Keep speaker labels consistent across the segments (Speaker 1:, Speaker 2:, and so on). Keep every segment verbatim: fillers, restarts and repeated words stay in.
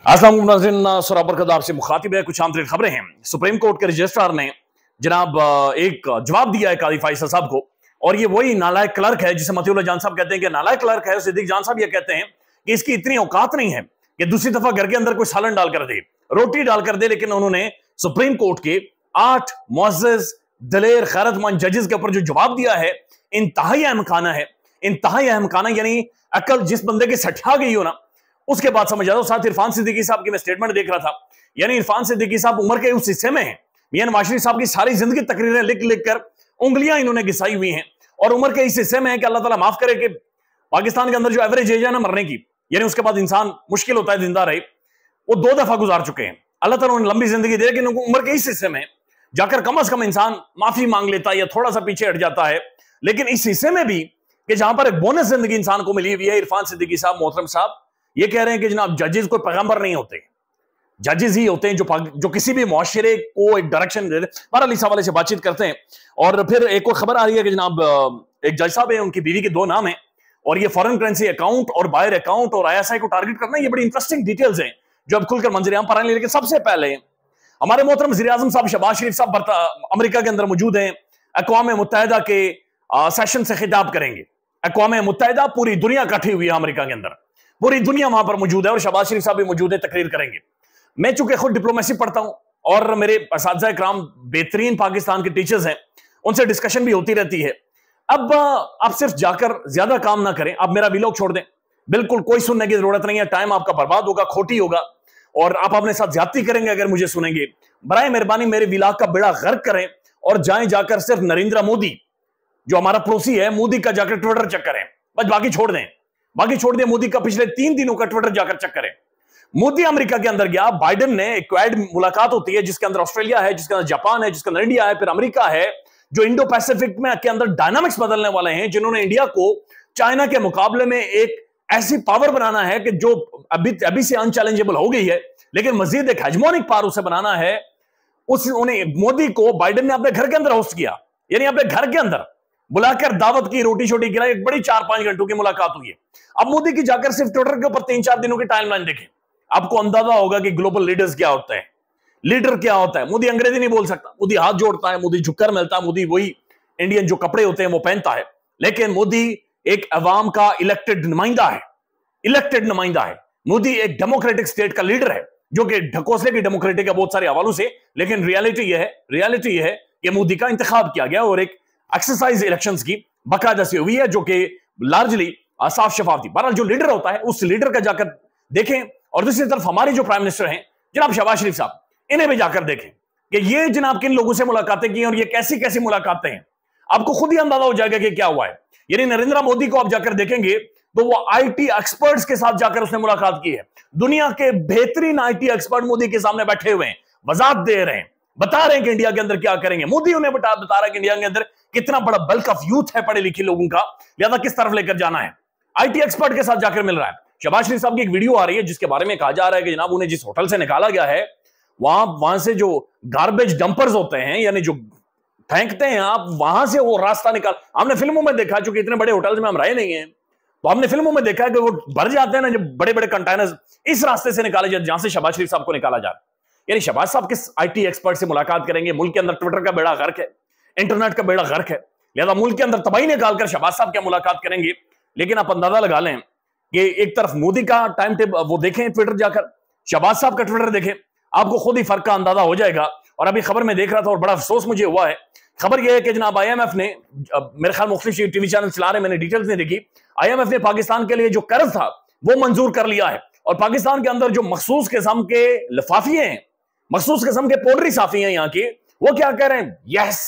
Speaker 1: अस्सलाम वालेकुम नाज़रीन, सुराबर का आपसे मुखातिब है। कुछ आंतरिक खबरें हैं। सुप्रीम कोर्ट के रजिस्ट्रार ने जनाब एक जवाब दिया है काजी फैसल साहब को, और ये वही नालायक क्लर्क है जिसे मतीउल्लाह जान साहब कहते हैं कि नालायक क्लर्क है। सिद्दीक जान साहब ये कहते हैं कि इसकी इतनी औकात नहीं है कि दूसरी दफा घर के अंदर कोई सालन डालकर दे, रोटी डालकर दे। लेकिन उन्होंने सुप्रीम कोर्ट के आठ मुअज़्ज़ज़ दलेर खैरतमंद जजेस के ऊपर जो जवाब दिया है, इंतहाई अहमखाना है। इंतहाई अहमखाना यानी अकल जिस बंदे की सठा गई हो ना, उसके बाद समझ आता हूं। साथ इरफान सिद्दीकी साहब की मैं स्टेटमेंट देख रहा था, यानी इरफान सिद्दीकी साहब उम्र के उस हिस्से में हैं, मियां नवाज शरीफ साहब की सारी जिंदगी तकरीरें लिख लिख कर उंगलियां इन्होंने घिसाई हुई हैं, और उम्र के इस हिस्से में है कि अल्लाह ताला माफ करे कि पाकिस्तान के अंदर जो एवरेज एज है ना मरने की, यानी उसके बाद इंसान मुश्किल होता है जिंदा रहे, वो दो दफा गुजार चुके हैं। अल्लाह ताला उन्हें लंबी जिंदगी दे, लेकिन उम्र के इस हिस्से में जाकर कम अज कम इंसान माफी मांग लेता है या थोड़ा सा पीछे हट जाता है। लेकिन इस हिस्से में भी कि जहां पर एक बोनस जिंदगी इंसान को मिली हुई है, इरफान सिद्दीकी साहब मोहतरम साहब ये कह रहे हैं कि जनाब जजेस कोई पैगंबर नहीं होते, जजेस ही होते हैं जो जो किसी भी मुआशरे को एक डायरेक्शन दे देते। बहरहाल इस हवाले से बातचीत करते हैं। और फिर एक और खबर आ रही है कि जनाब एक जज साहब है, उनकी बीवी के दो नाम है, और ये फॉरेन करेंसी अकाउंट और बायर अकाउंट और आईएसआई को टारगेट करना, ये बड़ी इंटरेस्टिंग डिटेल्स हैं जो अब खुलकर मंजर आम पर आएंगे। लेकिन सबसे पहले हमारे मोहतरम वज़ीर आज़म साहब शहबाज शरीफ साहब अमेरिका के अंदर मौजूद हैं, अक़वाम मुत्तहिदा के सेशन से खिताब करेंगे। अक़वाम मुत्तहिदा पूरी दुनिया इकट्ठी हुई है अमेरिका के अंदर, पूरी दुनिया वहां पर मौजूद है, और शहबाज शरीफ साहब भी मौजूद है, तकरीर करेंगे। मैं चूंकि खुद डिप्लोमेसी पढ़ता हूं और मेरे असातिज़ा इकराम बेहतरीन पाकिस्तान के टीचर्स हैं, उनसे डिस्कशन भी होती रहती है। अब आप सिर्फ जाकर ज्यादा काम ना करें, आप मेरा व्लॉग छोड़ दें, बिल्कुल कोई सुनने की जरूरत नहीं है। टाइम आपका बर्बाद होगा, खोटी होगा, और आप अपने साथ ज्यादती करेंगे अगर मुझे सुनेंगे। बराए मेहरबानी मेरे व्लॉग का बेड़ा गर्क करें और जाएं जाकर सिर्फ नरेंद्र मोदी जो हमारा पड़ोसी है, मोदी का जाकर ट्विटर चेक करें, बस बाकी छोड़ दें। बाकी छोड़ दिया मोदी का पिछले तीन दिनों का ट्विटर जाकर चेक करें। मोदी अमेरिका के अंदर गया, बाइडेन ने एक क्वाड मुलाकात होती है जिसके अंदर ऑस्ट्रेलिया है, जिसके अंदर जापान है, जिसके अंदर इंडिया है, फिर अमेरिका है, जो इंडो पैसिफिक में के अंदर डायनामिक्स बदलने वाले हैं, जिन्होंने इंडिया को चाइना के मुकाबले में एक ऐसी पावर बनाना है कि जो अभी अभी से अनचैलेंजेबल हो गई है, लेकिन मजीद एक हेजमोनिक पावर उसे बनाना है। उस उन्हें मोदी को बाइडेन ने अपने घर के अंदर होस्ट किया, यानी अपने घर के अंदर बुलाकर दावत की, रोटी छोटी खिलाई, एक बड़ी चार पांच घंटों की मुलाकात हुई है। अब मोदी की जाकर सिर्फ ट्विटर के ऊपर तीन चार दिनों की टाइमलाइन देखें, आपको अंदाजा होगा कि ग्लोबल लीडर्स क्या होते हैं, लीडर क्या होता है। मोदी अंग्रेजी नहीं बोल सकता, मोदी हाथ जोड़ता है, मोदी झुककर मिलता है, मोदी वही इंडियन जो कपड़े होते हैं वो पहनता है। लेकिन मोदी एक अवाम का इलेक्टेड नुमाइंदा है, इलेक्टेड नुमाइंदा है। मोदी एक डेमोक्रेटिक स्टेट का लीडर है, जो कि ढकोसले की डेमोक्रेटिक है बहुत सारे हवालों से। लेकिन रियलिटी यह है रियलिटी यह है कि मोदी का इंतखाब किया गया और एक एक्सरसाइज इलेक्शंस की बाकायदा से हुई है, जो कि लार्जली साफ शफाफ थी। बहरहाल जो लीडर होता है उस लीडर का जाकर देखें, और दूसरी तरफ हमारे जो प्राइम मिनिस्टर हैं जनाब शहबाज शरीफ साहब, इन्हें भी जाकर देखें कि ये जनाब किन लोगों से मुलाकातें की और ये कैसी कैसी मुलाकातें हैं। आपको खुद ही अंदाजा हो जाएगा कि क्या हुआ है। यानी नरेंद्र मोदी को आप जाकर देखेंगे तो वो आईटी एक्सपर्ट्स के साथ जाकर उसने मुलाकात की है। दुनिया के बेहतरीन आईटी एक्सपर्ट मोदी के सामने बैठे हुए हैं, वजाहत दे रहे हैं, बता रहे हैं कि इंडिया के अंदर क्या करेंगे। मोदी उन्हें बता बता रहा है कि इंडिया के अंदर कितना बड़ा बल्क ऑफ यूथ है, पढ़े लिखे लोगों का, लिहाजा किस तरफ लेकर जाना है। आईटी एक्सपर्ट के साथ जाकर मिल रहा है। शहबाज शरीफ साहब की एक वीडियो आ रही है जिसके बारे में कहा जा रहा है कि जनाब उन्हें जिस होटल से निकाला गया है, वहां वहां से जो गार्बेज डंपर्स होते हैं, यानी जो फेंकते हैं आप, वहां से वो रास्ता निकाल। हमने फिल्मों में देखा, चूंकि इतने बड़े होटल्स में हम रहे नहीं है, तो हमने फिल्मों में देखा है कि वो भर जाते हैं ना जब बड़े बड़े कंटेनर्स, इस रास्ते से निकाले जाते जहां से शहबाज शरीफ साहब को निकाला जा रहा है। यानी शहबाज साहब किस आईटी एक्सपर्ट से मुलाकात करेंगे। मुल्क के अंदर ट्विटर का बेड़ा गर्क है, इंटरनेट का बेड़ा गर्क है, लिहाजा मुल्क के अंदर तबाही निकालकर शहबाज साहब क्या मुलाकात करेंगे। लेकिन आप अंदाजा लगा लें कि एक तरफ मोदी का टाइम टेबल वो देखें, ट्विटर जाकर शहबाज साहब का ट्विटर देखें, आपको खुद ही फर्क का अंदाजा हो जाएगा। और अभी खबर में देख रहा था और बड़ा अफसोस मुझे हुआ है, खबर यह है कि जनाब आईएमएफ ने, मेरे ख्याल मुख्तलिफ टीवी चैनल चला रहे, मैंने डिटेल्स नहीं देखी, आईएमएफ ने पाकिस्तान के लिए जो कर्ज था वो मंजूर कर लिया है। और पाकिस्तान के अंदर जो मखसूस किस्म के लिफाफिये हैं, मखसूस किस्म के पोल्ट्री साफी हैं यहाँ के, वो क्या कह रहे हैं, yes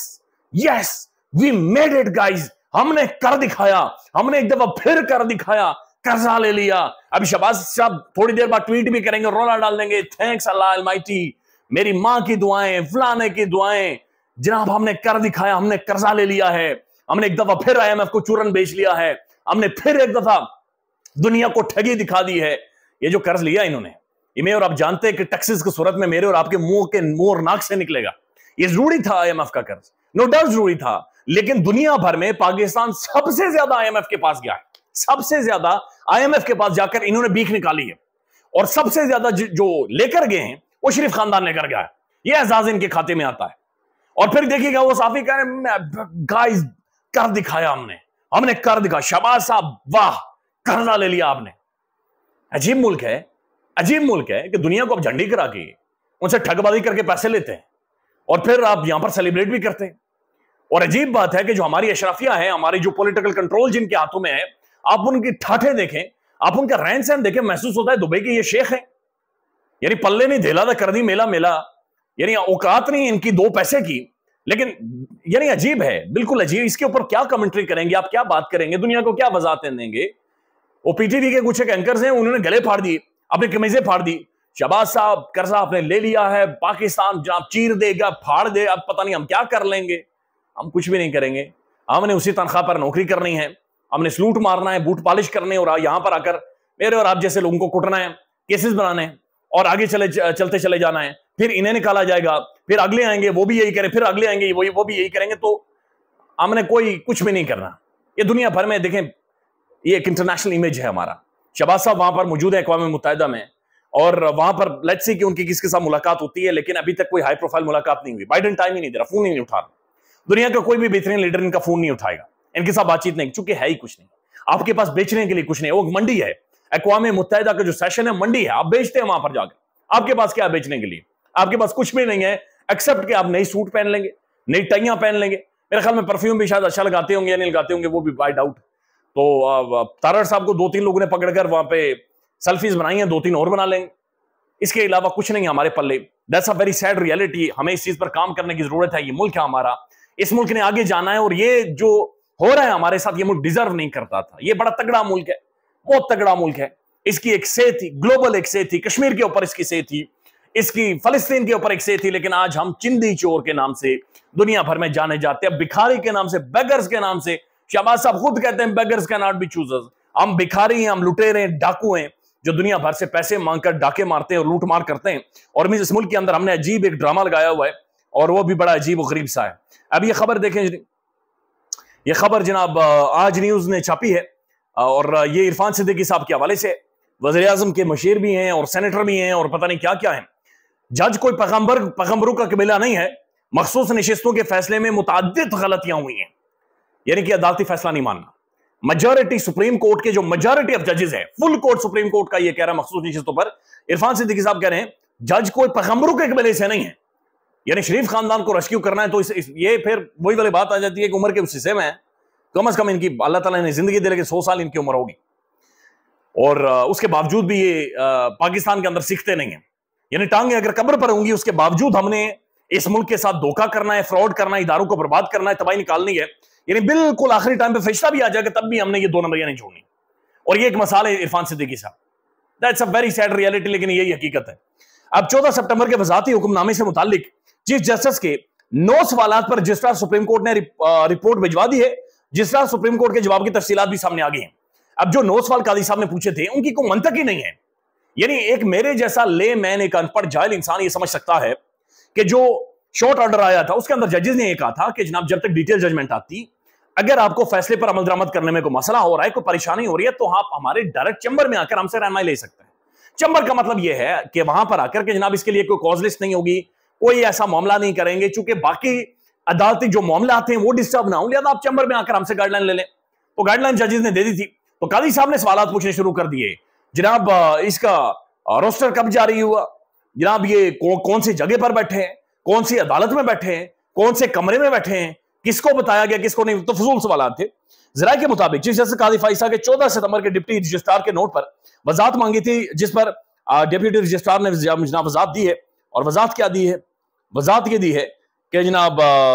Speaker 1: yes we made it guys, हमने कर दिखाया, हमने एक दफा फिर कर दिखाया, कर्जा ले लिया। अभी शहबाज साहब थोड़ी देर बाद ट्वीट भी करेंगे, रोला डाल देंगे, थैंक्स अल्लाह अलमाइटी, मेरी मां की दुआएं, फलाने की दुआएं, जनाब हमने कर दिखाया, हमने कर्जा ले लिया है, हमने एक दफा फिर आईएमएफ को चूरन बेच लिया है, हमने फिर एक दफा दुनिया को ठगी दिखा दी है। ये जो कर्ज लिया इन्होंने, इन्हें, और आप जानते हैं कि टैक्सेस की सूरत में मेरे और आपके मुंह के मुंह और नाक से निकलेगा। ये जरूरी था आईएमएफ का कर्ज, नो डाउट जरूरी था, लेकिन दुनिया भर में पाकिस्तान सबसे ज्यादा आईएमएफ के पास गया है, सबसे ज्यादा आईएमएफ के पास जाकर इन्होंने भीख निकाली है। और सबसे ज्यादा जो लेकर गए हैं वो शरीफ खानदान लेकर गया है, ये एजाज इनके खाते में आता है। और फिर देखिएगा वो साफी कह रहे गाइस कर दिखाया हमने हमने कर दिखा, शाबाश साहब, वाह, कर्जा ले लिया आपने। अजीब मुल्क है, अजीब मुल्क है कि दुनिया को आप झंडी करा के उनसे ठगबाजी करके पैसे लेते हैं और फिर आप यहां पर सेलिब्रेट भी करते हैं। और अजीब बात है कि जो हमारी अशराफिया है, हमारी जो पॉलिटिकल कंट्रोल जिनके हाथों में है, आप उनकी ठाठे देखें, आप उनका रहन सहन देखें, महसूस होता है दुबई के ये शेख है, यानी पल्ले नहीं धेला था कर दी मेला मेला, यानी औकात नहीं इनकी दो पैसे की। लेकिन यानी अजीब है, बिल्कुल अजीब। इसके ऊपर क्या कमेंट्री करेंगे आप, क्या बात करेंगे, दुनिया को क्या वजाहतें देंगे? वो पीटीवी के कुछ एक एंकर्स हैं, उन्होंने गले फाड़ दिए, अपनी कमीजें फाड़ दी, शहबाज साहब कर्जा आपने ले लिया है, पाकिस्तान जनाब चीर देगा, फाड़ दे, अब पता नहीं हम क्या कर लेंगे। हम कुछ भी नहीं करेंगे, हमने उसी तनख्वाह पर नौकरी करनी है, हमने सलूट मारना है, बूट पॉलिश करने और यहां पर आकर मेरे और आप जैसे लोगों को कुटना है, केसेस बनाने हैं और आगे चले चलते चले जाना है। फिर इन्हें निकाला जाएगा, फिर अगले आएंगे वो भी यही करें, फिर अगले आएंगे वो वो भी यही करेंगे। तो हमने कोई कुछ भी नहीं करना। ये दुनिया भर में देखें, ये एक इंटरनेशनल इमेज है हमारा। शहबाज साहब वहां पर मौजूद है अक़वाम मुत्तहिदा में, और वहां पर लेट्स सी कि उनकी किसके साथ मुलाकात होती है, लेकिन अभी तक कोई हाई प्रोफाइल मुलाकात नहीं हुई। बाइडेन टाइम ही नहीं दे रहा, फोन ही नहीं उठा रहा। दुनिया का कोई भी बेहतरीन लीडर इनका फोन नहीं उठाएगा, इनके साथ बातचीत नहीं, चूंकि है ही कुछ नहीं। आपके पास बेचने के लिए कुछ नहीं, वो मंडी है। अक़वाम मुत्तहिदा का जो सेशन है मंडी है, आप बेचते हैं वहां पर जाकर। आपके पास क्या है बेचने के लिए? आपके पास कुछ भी नहीं है एक्सेप्ट कि आप नई सूट पहन लेंगे, नई टाइयां पहन लेंगे, मेरे ख्याल में परफ्यूम भी शायद अच्छा लगाते होंगे या नहीं लगाते होंगे, वो भी बाय डाउट। तो तारड़ साहब को दो तीन लोगों ने पकड़कर वहां पे सेल्फीज बनाई हैं, दो तीन और बना लेंगे। इसके अलावा कुछ नहीं है हमारे पल्ले। That's a very sad reality. हमें इस चीज पर काम करने की जरूरत है। ये मुल्क है हमारा, इस मुल्क ने आगे जाना है, और ये जो हो रहा है हमारे साथ, ये मुल्क डिजर्व नहीं करता था। ये बड़ा तगड़ा मुल्क है, बहुत तगड़ा मुल्क है। इसकी एक सेहत थी, ग्लोबल एक सेहत थी, कश्मीर के ऊपर इसकी सेहत थी, इसकी फलस्तीन के ऊपर एक सेहत थी। लेकिन आज हम चिंदी चोर के नाम से दुनिया भर में जाने जाते हैं, भिखारी के नाम से, बेगर्स के नाम से। शहबाज साहब खुद कहते हैं beggars can not be choosers. हम भिखारी हैं, हम लुटेरे हैं, डाकू हैं, जो दुनिया भर से पैसे मांगकर डाके मारते हैं और लूट मार करते हैं। और इस मुल्क के अंदर हमने अजीब एक ड्रामा लगाया हुआ है, और वो भी बड़ा अजीब और गरीब सा है। अब ये खबर देखें, ये खबर जनाब आज न्यूज ने छापी है, और ये इरफान सिद्दीकी साहब के हवाले से। वज़ीर आज़म के मशीर भी हैं और सेनेटर भी हैं और पता नहीं क्या क्या है। जज कोई पैगंबर पैगंबरों का कबीला नहीं है। मखसूस नशिस्तों के फैसले में मुतअद्दिद गलतियां हुई हैं, यानी कि अदालती फैसला नहीं मानना। मेजॉरिटी सुप्रीम कोर्ट के जो मेजॉरिटी ऑफ जजेस हैं, फुल कोर्ट सुप्रीम कोर्ट का ये कह रहा है मखसूस नशिस्तों पर। इरफान सिद्दीकी साहब कह रहे हैं जज कोई पैगंबरों के कबीले से नहीं है, यानी शरीफ खानदान को रेस्क्यू करना है। तो इस, इस, ये फिर वही वाली बात आ जाती है कि उम्र के उस हिस्से में है, कम अज कम इनकी अल्लाह ताला ने जिंदगी दे, लेकिन सौ साल इनकी उम्र होगी, और उसके बावजूद भी ये पाकिस्तान के अंदर सीखते नहीं है। यानी टांगे अगर कब्र पर होंगी, उसके बावजूद हमने इस मुल्क के साथ धोखा करना है, फ्रॉड करना है, इदारों को बर्बाद करना है, तबाही निकालनी है। यानी बिल्कुल आखिरी टाइम पे फैसला भी आ जाएगा, तब भी हमने ये दो नंबरियां नहीं छोड़नी। और ये एक मसाल है इरफान सिद्दीकी साहब। That's a very sad reality, लेकिन यही हकीकत है। अब चौदह सितंबर के वजाती हुक्मनामे से मुतालिक चीफ जस्टिस के नौ सवाल पर रजिस्ट्रार सुप्रीम कोर्ट ने रिपोर्ट भिजवा दी है। रजिस्ट्रार सुप्रीम कोर्ट के जवाब की तफसीलात भी सामने आ गई हैं। अब जो नौ सवाल काजी साहब ने पूछे थे, उनकी कोई मंतक ही नहीं है। यानी एक मेरे जैसा ले मैन, एक अनपढ़ जाहिल इंसान ये समझ सकता है कि जो शॉर्ट ऑर्डर आया था उसके अंदर जजेस ने यह कहा था कि जनाब जब तक डिटेल जजमेंट आती, अगर आपको फैसले पर अमल दरामद करने में कोई मसला हो रहा है, कोई परेशानी हो रही है, तो आप हमारे डायरेक्ट चैम्बर में आकर हमसे रहनुमाई ले सकते हैं। चैम्बर का मतलब यह है कि वहां पर आकर के जनाब इसके लिए कोई कॉज लिस्ट नहीं होगी, कोई ऐसा मामला नहीं करेंगे, चूंकि बाकी अदालती जो मामले आते हैं वो डिस्टर्ब ना हो, लिहाजा आप चैम्बर में आकर हमसे गाइडलाइन ले लें। तो गाइडलाइन जजेस ने दे दी थी। तो काजी साहब ने सवाल पूछने शुरू कर दिए, जनाब इसका रोस्टर कब जारी हुआ, जनाब ये कौ, कौन सी जगह पर बैठे हैं, कौन सी अदालत में बैठे हैं, कौन से कमरे में बैठे हैं, किसको बताया गया, किसको नहीं। तो फजूल सवाल थे। जरा के मुताबिक चीफ जस्टिस काजी फाइसा के चौदह सितंबर के डिप्टी रजिस्ट्रार के नोट पर वजाहत मांगी थी, जिस पर डिप्टी रजिस्ट्रार ने जनाब वजाहत दी है। और वजाहत क्या दी है? वजाहत ये दी है कि जनाब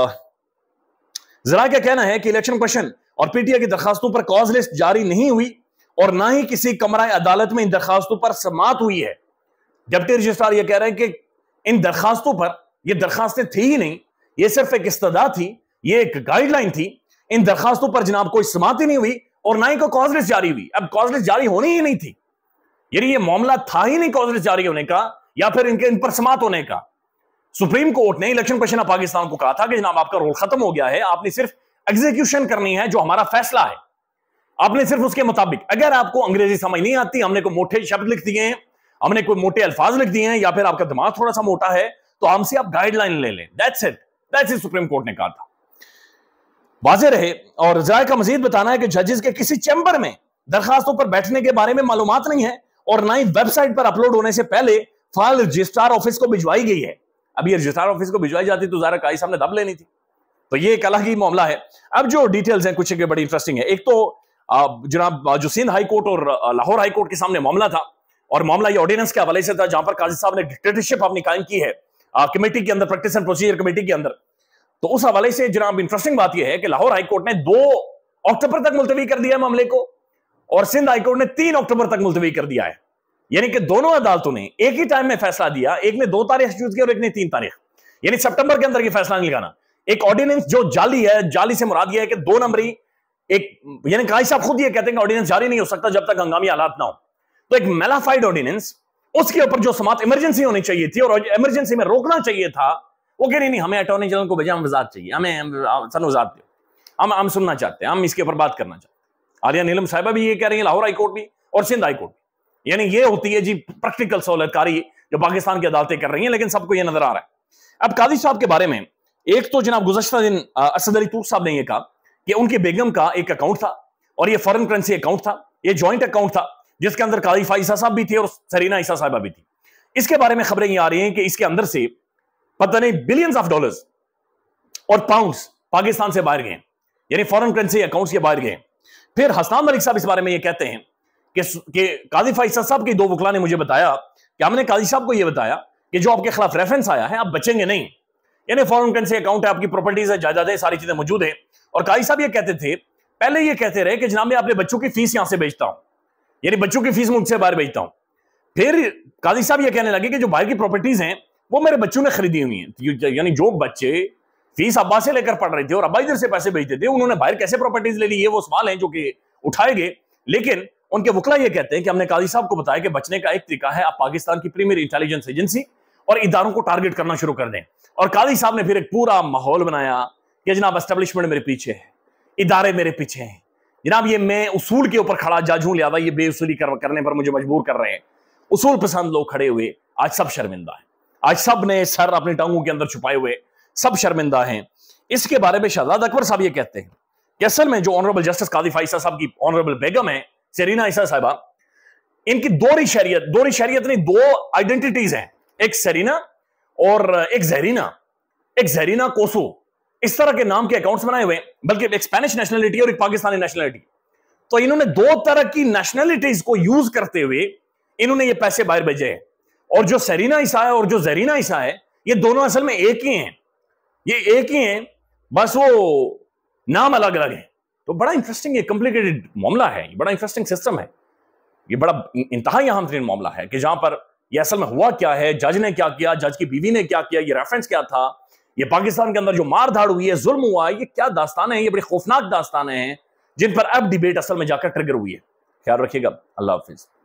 Speaker 1: जरा का कहना है कि इलेक्शन क्वेश्चन और पीटीआई की दरखास्तों पर कॉज लिस्ट जारी नहीं हुई, और ना ही किसी कमरा अदालत में इन दरखास्तों पर समाअत हुई है। डिप्टी रजिस्ट्रार यह कह रहे हैं कि इन दरखास्तों पर यह दरखास्तें थी ही नहीं, यह सिर्फ एक इस्तदा थी, यह एक गाइडलाइन थी। इन दरखास्तों पर जनाब कोई समाअत ही नहीं हुई और ना ही कोई कॉज लिस्ट जारी हुई। अब कॉज लिस्ट जारी होनी ही नहीं थी, यानी यह मामला था ही नहीं कॉज लिस्ट जारी होने का या फिर इनके इन पर समाअत होने का। सुप्रीम कोर्ट ने इलेक्शन कमीशन ऑफ पाकिस्तान को कहा था कि जनाब आपका रोल खत्म हो गया है, आपने सिर्फ एग्जीक्यूशन करनी है, जो हमारा फैसला है आपने सिर्फ उसके मुताबिक। अगर आपको अंग्रेजी समझ नहीं आती, हमने को मोटे शब्द लिख दिए हैं, हमने कोई मोटे अल्फाज लिख दिए हैं या फिर आपका दिमाग थोड़ा सा मोटा है तो हमसे आप गाइडलाइन ले लें। That's it, that's it supreme court ने कहा था। वाज़ेह रहे और राय का मजीद बताना है कि जजेस के किसी चैम्बर में दरखास्तों पर बैठने के बारे में मालूमात नहीं है और ना ही वेबसाइट पर अपलोड होने से पहले फाइल रजिस्ट्रार ऑफिस को भिजवाई गई है। अब ये रजिस्ट्रार ऑफिस को भिजवाई जाती तो ज़ाहिर काजी साहब ने दब लेनी थी। तो ये एक अलग ही मामला है। अब जो डिटेल्स हैं कुछ के बड़ी इंटरेस्टिंग है। एक तो जनाब जो सिंध हाई कोर्ट और लाहौर हाई कोर्ट के सामने मामला था और मामला ये ऑर्डिनेंस के हवाले से था जहां पर काजी साहब ने डिक्टेटरशिप अपनी कायम की है कमेटी के अंदर, प्रैक्टिस एंड प्रोसीजर कमेटी के अंदर। तो उस हवाले से जनाब इंटरेस्टिंग बात यह है कि लाहौर हाई कोर्ट ने दो अक्टूबर तक मुलतवी कर दिया मामले को और सिंध हाई कोर्ट ने तीन अक्टूबर तक मुलतवी कर दिया है। यानी कि दोनों अदालतों ने एक ही टाइम में फैसला दिया, एक ने दो तारीख चूज की और एक ने तीन तारीख, यानी सितंबर के अंदर ये फैसला नहीं लगाना। एक ऑर्डिनेंस जो जाली है, जाली से मुराद यह है कि दो नंबरी एक, यानी काजी साहब खुद ये कहते हैं कि ऑर्डिनेंस जारी नहीं हो सकता जब तक हंगामी हालात ना हो। तो एक मेलाफाइड ऑर्डिनेंस, उसके ऊपर जो समात इमरजेंसी होनी चाहिए थी और इमरजेंसी में रोकना चाहिए था, वो कह रही नहीं हमें अटॉर्नी जनरल को भेजा, हम वजात चाहिए, हमें सन वजात दो, हम हम सुनना चाहते हैं, हम इसके ऊपर बात करना चाहते हैं। आलिया नीलम साहिबा भी ये कह रही है, लाहौर हाई कोर्ट भी और सिंध हाई कोर्ट भी। यानी ये होती है जी प्रैक्टिकल सहूलतकारी जो पाकिस्तान की अदालतें कर रही हैं, लेकिन सबको ये नजर आ रहा है। अब काजी साहब के बारे में एक तो जनाब गुज़श्ता दिन असद अली तूस साहब ने यह कहा कि उनकी बेगम का एक अकाउंट था और ये फॉरेन करेंसी अकाउंट था, ये जॉइंट अकाउंट था जिसके अंदर काजी फाइसा साहब भी थे और सरीना ईसा साहिबा भी थी। इसके बारे में खबरें ये आ रही हैं कि इसके अंदर से पता नहीं बिलियंस ऑफ डॉलर्स और पाउंड्स पाकिस्तान से बाहर गए, यानी फॉरेन करेंसी अकाउंट्स के बाहर गए। फिर हसनान मलिक साहब इस बारे में ये कहते हैं कि, कि काजी फाइसा साहब के दो वकला ने मुझे बताया कि हमने काजी साहब को यह बताया कि जो आपके खिलाफ रेफरेंस आया है आप बचेंगे नहीं, यानी फॉरेन करेंसी अकाउंट है, आपकी प्रॉपर्टीज है, जायदादें, सारी चीजें मौजूद है। और काजी साहब ये कहते थे, पहले ये कहते रहे कि जनाब मैं अपने बच्चों की फीस यहां से बेचता हूं, यानी बच्चों की फीस मुझसे बाहर बेचता हूं। फिर काजी साहब ये कहने लगे कि जो बाहर की प्रॉपर्टीज हैं वो मेरे बच्चों ने खरीदी हुई हैं, यानी जो बच्चे फीस अब्बा से लेकर पढ़ रहे थे और अब्बा इधर से पैसे भेजते थे, उन्होंने बाहर कैसे प्रॉपर्टीज ले ली, ये वो सवाल हैं जो कि उठाए गए। लेकिन उनके वकला ये कहते हैं कि हमने काजी साहब को बताया कि बचने का एक तरीका है आप पाकिस्तान की प्रीमियर इंटेलिजेंस एजेंसी और इदारों को टारगेट करना शुरू कर दें। और काजी साहब ने फिर एक पूरा माहौल बनाया कि जनाब एस्टेब्लिशमेंट मेरे पीछे है, इदारे मेरे पीछे हैं, जनाब ये मैं उसूल के ऊपर खड़ा जज हूं, लिहाजा ये बेउसूली कर, करने पर मुझे मजबूर कर रहे हैं। उसूल पसंद लोग खड़े हुए आज सब शर्मिंदा हैं, आज सब ने सर अपनी टांगों के अंदर छुपाए हुए सब शर्मिंदा हैं। इसके बारे में शहजाद अकबर साहब ये कहते हैं कि असल में जो ऑनरेबल जस्टिस काजी फाइसा साहब की ऑनरेबल बेगम है सरीना ईसा साहिबा, इनकी दोहरी शरीयत, दोहरी शरीयत नहीं, दो आइडेंटिटीज हैं, एक सरीना और एक जहरीना, एक जहरीना कोसो, इस तरह के नाम के अकाउंट्स बनाए हुए, बल्कि एक स्पेनिश नेशनलिटी और एक पाकिस्तानी नेशनलिटी। तो इन्होंने दो तरह की नेशनलिटीज को यूज करते हुए इन्होंने ये पैसे बाहर भेजे हैं। और जो सरीना ईसा है और जो जहरीना ईसा है ये दोनों असल में एक ही हैं, ये एक ही हैं, बस वो नाम अलग अलग है। तो बड़ा इंटरेस्टिंग, ये कॉम्प्लिकेटेड मामला है, ये बड़ा इंटरेस्टिंग सिस्टम है, ये बड़ा इंतहाई अहम तरीन मामला है कि जहां पर ये असल में हुआ क्या है, जज ने क्या किया, जज की बीवी ने क्या किया, ये रेफरेंस क्या था, ये पाकिस्तान के अंदर जो मार धाड़ हुई है, जुल्म हुआ है, ये क्या दास्तानें हैं, ये बड़ी खौफनाक दास्तानें हैं जिन पर अब डिबेट असल में जाकर ट्रिगर हुई है। ख्याल रखिएगा, अल्लाह हाफिज।